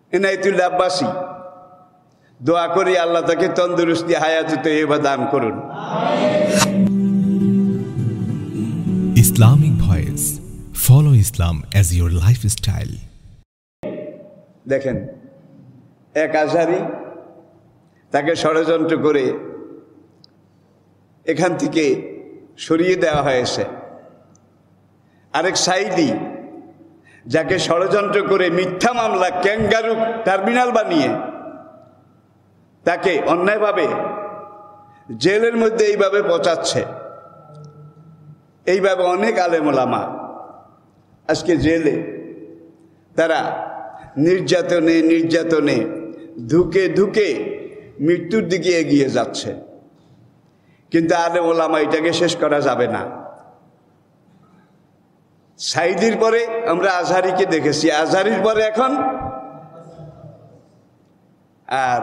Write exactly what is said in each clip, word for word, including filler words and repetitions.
এনায়েতুল্লাহ আব্বাসী, দোয়া করি আল্লাহ তাকে তন্দুরুস্তি হায়াত তৈয়বা দান করুন। Islamic Voice. Follow Islam as your lifestyle. দেখেন, এক আজহারি তাকে ষড়যন্ত্র করে এখান থেকে সরিয়ে দেওয়া হয়েছে। আরেক সাইদি যাকে ষড়যন্ত্র করে মিথ্যা মামলা ক্যাঙ্গারু টার্মিনাল বানিয়ে তাকে অন্যায়ভাবে জেলের মধ্যে এইভাবে পচাচ্ছে। এইভাবে অনেক আলেম ওলামা আজকে জেলে, তারা নির্যাতনে নির্যাতনে ধুকে ধুকে মৃত্যুর দিকে এগিয়ে যাচ্ছে। কিন্তু আলেম ওলামা এটাকে শেষ করা যাবে না। সাইদির পরে আমরা আজহারিকে দেখেছি, আজহারির পরে এখন আর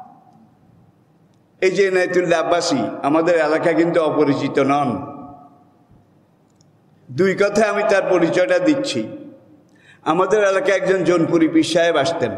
এই যে এনায়েতুল্লাহ আব্বাসী আমাদের এলাকা কিন্তু অপরিচিত নন। দুই কথা আমি তার পরিচয়টা দিচ্ছি। আমাদের এলাকায় একজন জৌনপুরি পীর সাহেব আসতেন,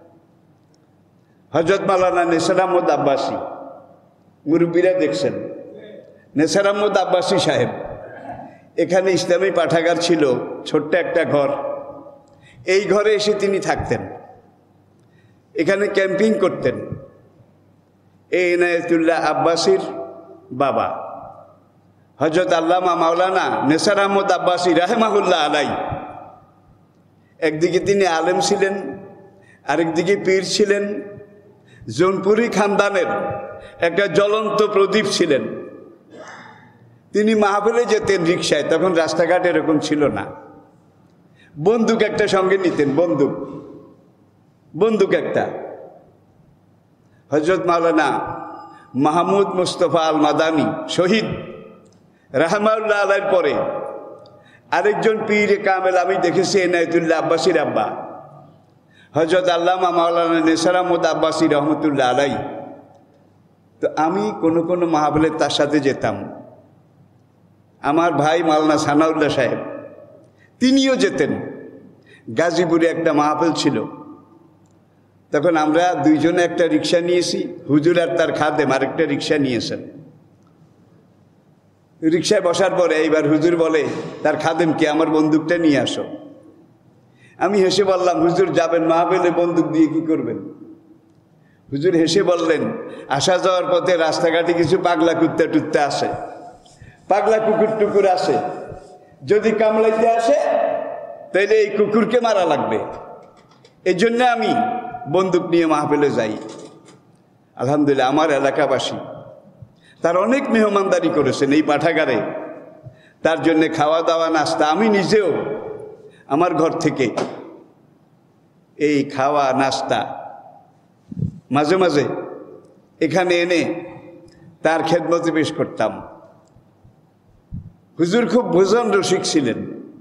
হযরত মাওলানা নেসার আহমদ আব্বাসী, মুরব্বীরা দেখছেন। নেসার আহমদ আব্বাসী সাহেব, এখানে ইসলামী পাঠাগার ছিল, ছোট্ট একটা ঘর। এই ঘরে এসে তিনি থাকতেন, এখানে ক্যাম্পিং করতেন। এই এনায়েতুল্লাহ আব্বাসীর বাবা হযরত আল্লামা মাওলানা নেসার আহমদ আব্বাসী রাহেমাহুল্লাহ আলাই, একদিকে তিনি আলেম ছিলেন, আরেকদিকে পীর ছিলেন, জৌনপুরি খানদানের একটা জ্বলন্ত প্রদীপ ছিলেন। তিনি মাহফিলে যেতেন রিকশায়, তখন রাস্তাঘাট এরকম ছিল না। বন্দুক একটা সঙ্গে নিতেন, বন্দুক বন্দুক একটা। হযরত মাওলানা মাহমুদ মুস্তফা আল মাদানী শহীদ রাহমাতুল্লাহ আলাইহির পরে আরেকজন পীর কামেল আমি দেখেছি, এনায়েতুল্লাহ আব্বাসীর আব্বা হযরত আল্লামা মাওলানা নেসার আহমদ আব্বাসী রহমতুল্লাহ আলাইহি। তো আমি কোনো কোনো মাহফিলে তার সাথে যেতাম। আমার ভাই মাওলানা সানাউল্লাহ সাহেব তিনিও যেতেন। গাজীপুরে একটা মাহফিল ছিল, তখন আমরা দুইজনে একটা রিক্সা নিয়েছি, হুজুর আর তার খাদেম আরেকটা রিক্সা নিয়েছেন। রিক্সায় বসার পরে এইবার হুজুর বলে তার খাদেমকে, আমার বন্দুকটা নিয়ে আসো। আমি হেসে বললাম, হুজুর যাবেন মাহফিলে, বন্দুক দিয়ে কি করবেন? হুজুর হেসে বললেন, আসা যাওয়ার পথে রাস্তাঘাটে কিছু পাগলা কুত্তা টুত্তা আসে, পাগলা কুকুর টুকুর আসে, যদি কামড়াইতে আসে তাইলে এই কুকুরকে মারা লাগবে। এই জন্য আমি বন্দুক নিয়ে মাহফিলে যাই। আলহামদুলিল্লাহ আমার এলাকাবাসী তার অনেক মেহমানদারি করেছেন এই পাঠাগারে, তার জন্য খাওয়া দাওয়া নাস্তা। আমি নিজেও আমার ঘর থেকে এই খাওয়া নাস্তা মাঝে মাঝে এখানে এনে তার খেদমতে পেশ করতাম। হুজুর খুব ভোজন রসিক ছিলেন।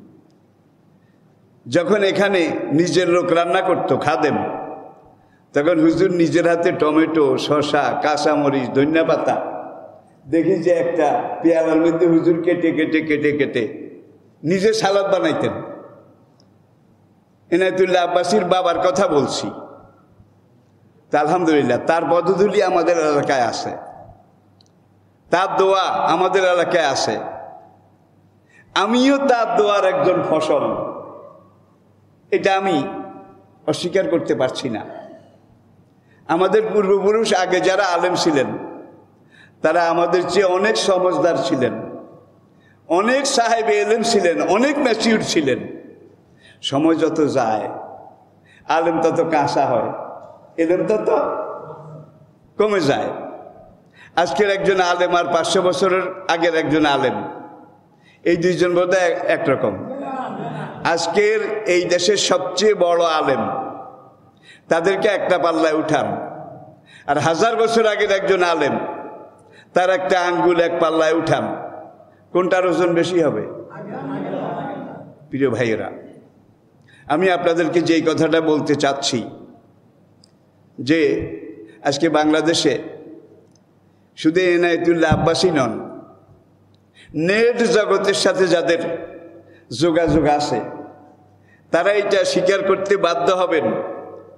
যখন এখানে নিজের লোক রান্না করত খাদেম, তখন হুজুর নিজের হাতে টমেটো, শসা, কাঁচামরিচ, ধনিয়া পাতা দেখি যে একটা পেয়ালার মধ্যে হুজুর কেটে কেটে কেটে কেটে নিজে সালাদ বানাইতেন। এনায়েতুল্লাহ আব্বাসীর বাবার কথা বলছি। তা আলহামদুলিল্লাহ তার পদধূলি আমাদের এলাকায় আছে, তার দোয়া আমাদের এলাকায় আছে। আমিও তার দোয়ার একজন ফসল, এটা আমি অস্বীকার করতে পারছি না। আমাদের পূর্বপুরুষ আগে যারা আলেম ছিলেন তারা আমাদের চেয়ে অনেক সমজদার ছিলেন, অনেক সাহেব এলেম ছিলেন, অনেক ম্যাচিউর ছিলেন। সময় যত যায় আলেম তত কাঁচা হয়, এলেম তত কমে যায়। আজকের একজন আলেম আর পাঁচশো বছরের আগের একজন আলেম, এই দুইজন বোধহয় একরকম। আজকের এই দেশের সবচেয়ে বড় আলেম, তাদেরকে একটা পাল্লায় উঠান, আর হাজার বছর আগের একজন আলেম তার একটা আঙ্গুল এক পাল্লায় উঠান, কোনটার ওজন বেশি হবে? প্রিয় ভাইয়েরা, আমি আপনাদেরকে যেই কথাটা বলতে চাচ্ছি যে আজকে বাংলাদেশে শুধু এনায়েতুল্লাহ আব্বাসী নন, নেট জগতের সাথে যাদের যোগাযোগ আছে তারা এটা স্বীকার করতে বাধ্য হবেন,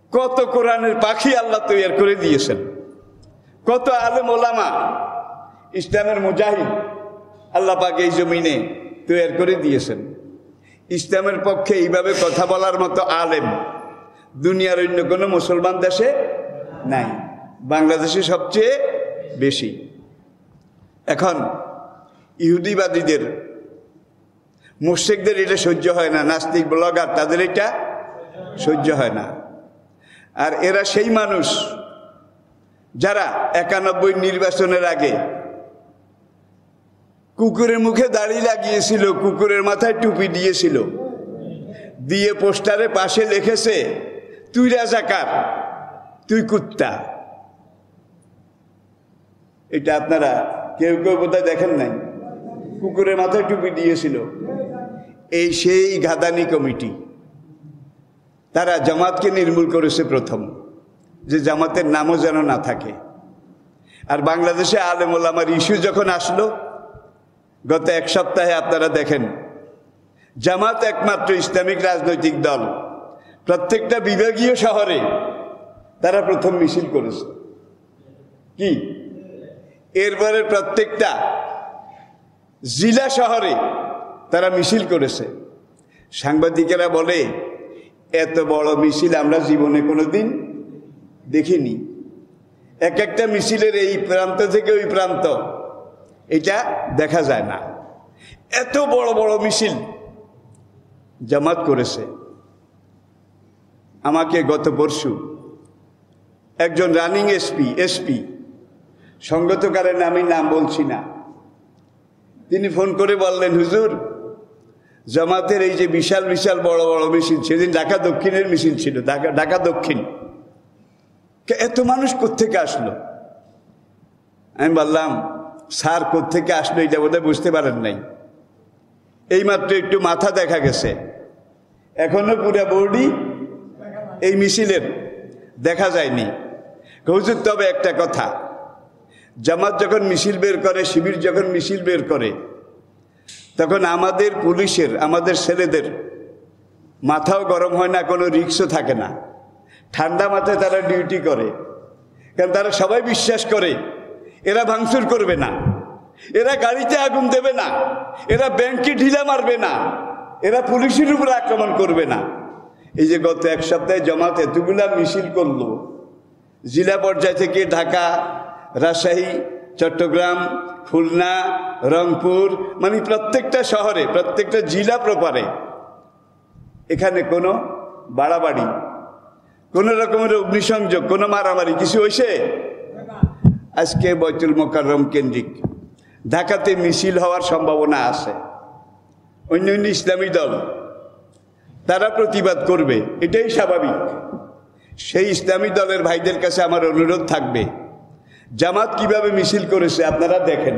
কত কোরআনের পাখি আল্লাহ তৈরি করে দিয়েছেন, কত আলেম ওলামা ইসলামের মুজাহিদ আল্লাহ পাক এই জমিনে তৈরি করে দিয়েছেন। ইসলামের পক্ষে এইভাবে কথা বলার মতো আলেম দুনিয়ার অন্য কোনো মুসলমান দেশে নাই, বাংলাদেশে সবচেয়ে বেশি। এখন ইহুদিবাদীদের, মুশরিকদের এটা সহ্য হয় না, নাস্তিক ব্লগার তাদের এটা সহ্য হয় না। আর এরা সেই মানুষ যারা একানব্বই নির্বাচনের আগে কুকুরের মুখে দাড়ি লাগিয়েছিল, কুকুরের মাথায় টুপি দিয়েছিল, দিয়ে পোস্টারে পাশে লিখেছে তুই রাজাকার, তুই কুত্তা। এটা আপনারা কেউ কেউ বোধহয় দেখেন নাই, কুকুরের মাথায় টুপি দিয়েছিল। এই সেই গাদানি কমিটি, তারা জামাতকে নির্মূল করেছে প্রথম, যে জামাতের নামও যেন না থাকে। আর বাংলাদেশে আলেম ওলামার ইস্যু যখন আসলো গত এক সপ্তাহে, আপনারা দেখেন জামাত একমাত্র ইসলামিক রাজনৈতিক দল প্রত্যেকটা বিভাগীয় শহরে তারা প্রথম মিছিল করেছে। কি এরপরে প্রত্যেকটা জেলা শহরে তারা মিছিল করেছে। সাংবাদিকেরা বলে এত বড় মিছিল আমরা জীবনে কোনোদিন দেখিনি। এক একটা মিছিলের এই প্রান্ত থেকে ওই প্রান্ত এটা দেখা যায় না, এত বড় বড় মিছিল জামাত করেছে। আমাকে গত পরশু একজন রানিং এসপি এসপি সংগতকারের আমি নাম বলছি না, তিনি ফোন করে বললেন, হুজুর জামাতের এই যে বিশাল বিশাল বড় বড় মিছিল, সেদিন ঢাকা দক্ষিণের মিছিল ছিল, ঢাকা ঢাকা দক্ষিণ, এত মানুষ কোত্থেকে আসলো? আমি বললাম, স্যার কোত্থেকে আসলো এটা বোধহয় বুঝতে পারেন নাই, এইমাত্র একটু মাথা দেখা গেছে, এখনো পুরো বডি এই মিছিলের দেখা যায়নি। হুজুর তবে একটা কথা, জামাত যখন মিছিল বের করে, শিবির যখন মিছিল বের করে, তখন আমাদের পুলিশের, আমাদের ছেলেদের মাথাও গরম হয় না, কোনো রিস্কও থাকে না, ঠান্ডা মাথায় তারা ডিউটি করে। কারণ তারা সবাই বিশ্বাস করে এরা ভাঙচুর করবে না, এরা গাড়িতে আগুন দেবে না, এরা ব্যাংকে ঢিলা মারবে না, এরা পুলিশের উপর আক্রমণ করবে না। এই যে গত এক সপ্তাহে জামাত এতগুলা মিছিল করলো, জেলা পর্যায় থেকে ঢাকা, রাজশাহী, চট্টগ্রাম, খুলনা, রংপুর, মানে প্রত্যেকটা শহরে, প্রত্যেকটা জেলা প্রপারে, এখানে কোনো বাড়াবাড়ি, কোনো রকমের অগ্নিসংযোগ, কোনো মারামারি কিছু হয়েছে? আজকে বাইতুল মোকাররম কেন্দ্রিক ঢাকাতে মিছিল হওয়ার সম্ভাবনা আছে। অন্য অন্য ইসলামী দল তারা প্রতিবাদ করবে, এটাই স্বাভাবিক। সেই ইসলামী দলের ভাইদের কাছে আমার অনুরোধ থাকবে, জামাত কিভাবে মিছিল করেছে আপনারা দেখেন।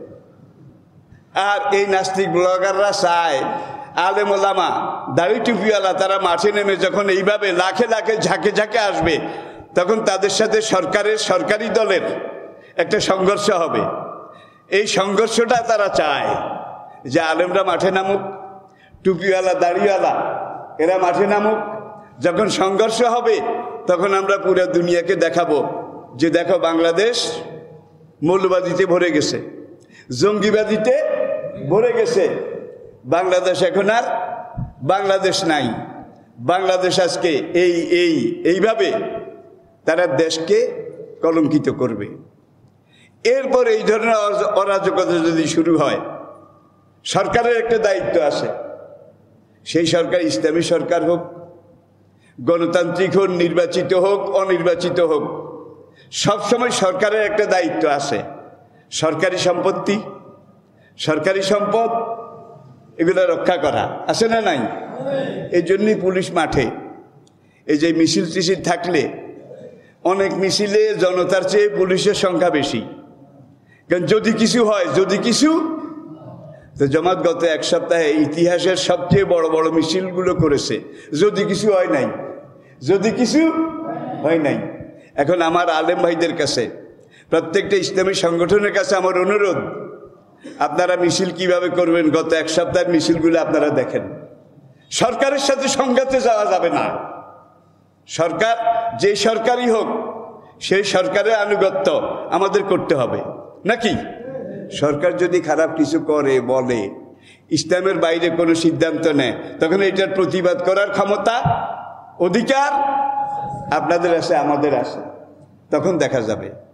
আর এই নাস্তিক ব্লগাররা চায় আলেম ওলামা দাড়ি টুপিওয়ালা তারা মাঠে নেমে যখন এইভাবে লাখে লাখে ঝাঁকে ঝাঁকে আসবে, তখন তাদের সাথে সরকারের, সরকারি দলের একটা সংঘর্ষ হবে। এই সংঘর্ষটা তারা চায় যে আলেমরা মাঠে নামুক, টুপিওয়ালা দাড়িওয়ালা এরা মাঠে নামুক, যখন সংঘর্ষ হবে তখন আমরা পুরো দুনিয়াকে দেখাবো যে দেখো বাংলাদেশ মৌলবাদীতে ভরে গেছে, জঙ্গিবাদীতে ভরে গেছে, বাংলাদেশ এখন আর বাংলাদেশ নাই। বাংলাদেশ আজকে এই এই এইভাবে তারা দেশকে কলঙ্কিত করবে। এরপর এই ধরনের অরাজকতা যদি শুরু হয়, সরকারের একটা দায়িত্ব আছে। সেই সরকার ইসলামী সরকার হোক, গণতান্ত্রিক হোক, নির্বাচিত হোক, অনির্বাচিত হোক, সবসময় সরকারের একটা দায়িত্ব আছে। সরকারি সম্পত্তি, সরকারি সম্পদ এগুলো রক্ষা করা আছে না নাই? এই জন্যই পুলিশ মাঠে। এই যে মিছিল টিছিল থাকলে, অনেক মিছিলে জনতার চেয়ে পুলিশের সংখ্যা বেশি। কারণ যদি কিছু হয়, যদি কিছু তো জামাত গত এক সপ্তাহে ইতিহাসের সবচেয়ে বড় বড় মিছিলগুলো করেছে, যদি কিছু হয় নাই, যদি কিছু হয় নাই। এখন আমার আলেম ভাইদের কাছে, প্রত্যেকটা ইসলামী সংগঠনের কাছে আমার অনুরোধ, আপনারা মিছিল কিভাবে করবেন গত এক সপ্তাহের মিছিলগুলো আপনারা দেখেন। সরকারের সাথে সংঘাতে যাওয়া যাবে না, সরকার যে সরকারই হোক সেই সরকারের আনুগত্য আমাদের করতে হবে নাকি? সরকার যদি খারাপ কিছু করে বলে, ইসলামের বাইরে কোনো সিদ্ধান্ত নেয়, তখন এটার প্রতিবাদ করার ক্ষমতা অধিকার আপনাদের আছে, আমাদের আছে, তখন দেখা যাবে।